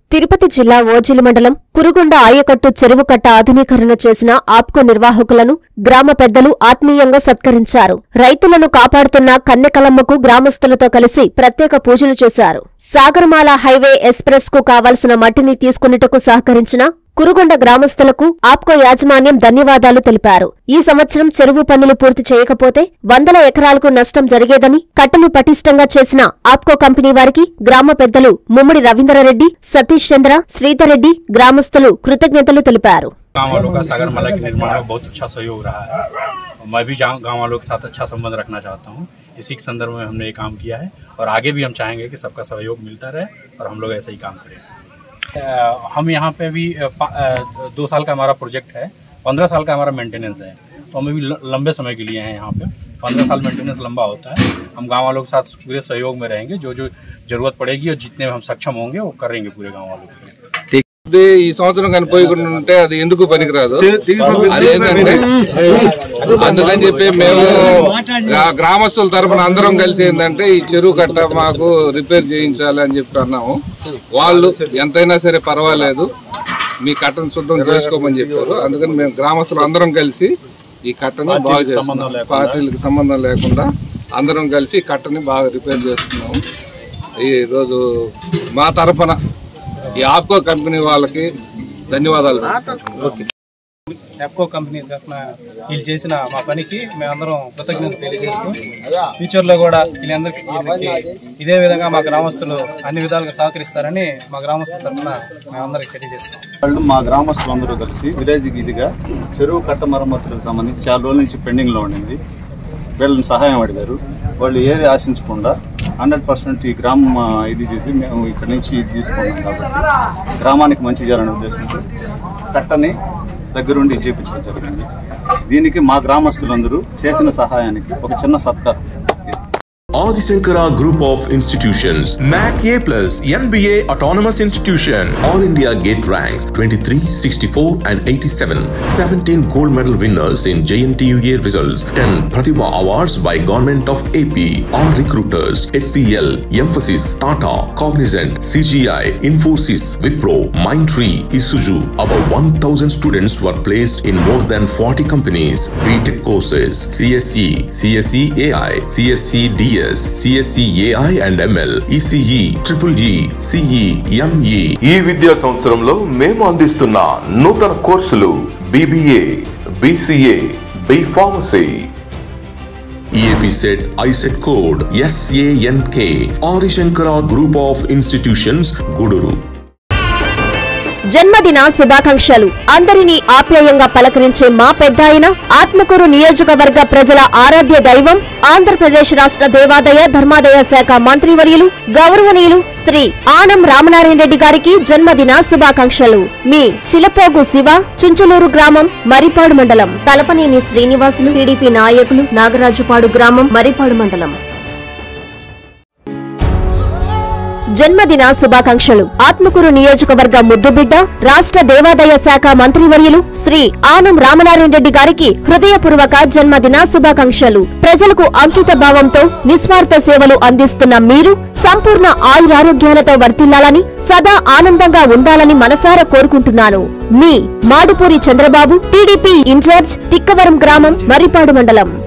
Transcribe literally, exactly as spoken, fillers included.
తిరుపతి జిల్లా ఓజిలి మండలం కురుగొండ ఆయకట్టు చెరువు కట్ట ఆధునీకరణ చేసిన ఆప్కో నిర్వాహకులను గ్రామ పెద్దలు ఆత్మీయంగా సత్కరించారు. రైతులను కాపాడుతున్న కన్నెకలమ్మకు గ్రామస్తులతో కలిసి ప్రత్యేక పూజలు చేశారు. సాగరమాల హైవే ఎక్స్ప్రెస్ కు కావలసిన మట్టిని తీసుకునేటకు సహకరించిన కురుగొండ గ్రామస్తులకు ఆప్కో యాజమాన్యం ధన్యవాదాలు తెలిపారు. ఈ సంవత్సరం చెరువు పనులు పూర్తి చేయకపోతే వందల ఎకరాలకు నష్టం జరిగేదని, కట్టను పటిష్టంగా చేసిన ఆప్కో కంపెనీ వారికి గ్రామ పెద్దలు ముమ్మడి రవీంద్రరెడ్డి, సతీష్ చంద్ర, శ్రీధర్ రెడ్డి గ్రామస్తులు కృతజ్ఞతలు తెలిపారు. गाँव वालों का सागरमाला के निर्माण में बहुत अच्छा सहयोग रहा है। मैं भी गाँव वालों के साथ अच्छा संबंध रखना चाहता हूँ। इसी के संदर्भ में हमने ये काम किया है और आगे भी हम चाहेंगे कि सबका सहयोग मिलता रहे और हम लोग ऐसे ही काम करें। हम यहाँ पे भी दो साल का हमारा प्रोजेक्ट है, पंद्रह साल का हमारा मेंटेनेंस है, तो हम भी लंबे समय के लिए हैं यहाँ पे। पंद्रह साल मेंटेनेंस लंबा होता है। हम गाँव वालों के साथ पूरे सहयोग में रहेंगे, जो जो जरूरत पड़ेगी और जितने हम सक्षम होंगे वो करेंगे पूरे गाँव वालों के लिए। ఈ సంవత్సరం కానీ పోయకుండా ఉంటే అది ఎందుకు పనికిరాదు. అదేంటంటే అందుకని చెప్పి మేము గ్రామస్తుల తరఫున అందరం కలిసి ఏంటంటే ఈ చెరువు కట్ట మాకు రిపేర్ చేయించాలి అని చెప్పి అన్నాము. వాళ్ళు ఎంతైనా సరే పర్వాలేదు, మీ కట్టను శుద్ధం చేసుకోమని చెప్పారు. అందుకని మేము గ్రామస్తులు అందరం కలిసి ఈ కట్టను బాగా చేస్తున్నాం. పార్టీలకు సంబంధం లేకుండా అందరం కలిసి ఈ కట్టని బాగా రిపేర్ చేస్తున్నాము. ఈ రోజు మా తరఫున ఈ ఆప్కో కంపెనీ వాళ్ళకి ధన్యవాదాలు. ఆప్కో కంపెనీ తరఫున వీళ్ళు చేసిన మా పనికి మేమందరం కృతజ్ఞతలు తెలియజేస్తూ ఫ్యూచర్లో కూడా వీళ్ళందరికీ ఇదే విధంగా మా గ్రామస్తులు అన్ని విధాలుగా సహకరిస్తారని మా గ్రామస్తుల తరఫున మేమందరికి తెలియజేస్తాం. వాళ్ళు మా గ్రామస్తులు అందరూ కలిసి విలేజ్ ఇదిగా చెరువు కట్ట మరమ్మతులకు సంబంధించి చాలా రోజుల నుంచి పెండింగ్లో ఉండింది. వీళ్ళని సహాయం అడిగారు. వాళ్ళు ఏది ఆశించకుండా హండ్రెడ్ పర్సెంట్ ఈ గ్రామం ఇది చేసి మేము ఇక్కడి నుంచి ఇది తీసుకున్నాం. కాబట్టి గ్రామానికి మంచి చేయాలనే ఉద్దేశంతో కట్టని దగ్గరుండి చేయించడం జరిగింది. దీనికి మా గ్రామస్తులందరూ చేసిన సహాయానికి ఒక చిన్న సత్కారం. Adi Shankara Group of Institutions, M A C A plus, N B A Autonomous Institution, All India Gate ranks twenty-three, sixty-four and eighty-seven, seventeen gold medal winners in J N T U A results, ten Pratibha Awards by Government of A P, all recruiters, H C L, Emphasis, Tata, Cognizant, C G I, Infosys, Wipro, Mindtree, Isuzu. About one thousand students were placed in more than forty companies. B Tech courses, C S E, C S E A I, C S E D S, C S E A I and M L, E C E, Triple E, C E, M E. ఈ విద్యా సంవత్సరంలో మేము అందిస్తున్న నూతన కోర్సులు B B A, B C A, B Pharmacy. E A P set I set code S A N K. Adi Shankara Group of Institutions, Guduru. జన్మదిన శుభాకాంక్షలు. అందరినీ ఆప్యాయంగా పలకరించే మా పెద్దాయన, ఆత్మకూరు నియోజకవర్గ ప్రజల ఆరాధ్య దైవం, ఆంధ్రప్రదేశ్ రాష్ట్ర దేవాదాయ ధర్మాదాయ శాఖ మంత్రివర్యులు గౌరవనీయులు శ్రీ ఆనం రామనారాయణ రెడ్డి గారికి జన్మదిన శుభాకాంక్షలు. మీ చిలపోగు శివ, చుంచులూరు గ్రామం, మరిపాడు మండలం. తలపనేని శ్రీనివాసులు, టీడీపీ నాయకులు, నాగరాజుపాడు గ్రామం, మరిపాడు మండలం. జన్మదిన శుభాకాంక్షలు. ఆత్మకూరు నియోజకవర్గ ముద్దుబిడ్డ, రాష్ట్ర దేవాదాయ శాఖ మంత్రివర్యులు శ్రీ ఆనం రామనారాయణ రెడ్డి గారికి హృదయపూర్వక జన్మదిన శుభాకాంక్షలు. ప్రజలకు అంకిత భావంతో నిస్వార్థ సేవలు అందిస్తున్న మీరు సంపూర్ణ ఆయురారోగ్యాలతో వర్ధిల్లాలని, సదా ఆనందంగా ఉండాలని మనసారా కోరుకుంటున్నాను. మీ మాడుపూరి చంద్రబాబు, టీడీపీ ఇన్ఛార్జ్, తిక్కవరం గ్రామం, మర్రిపాడు మండలం.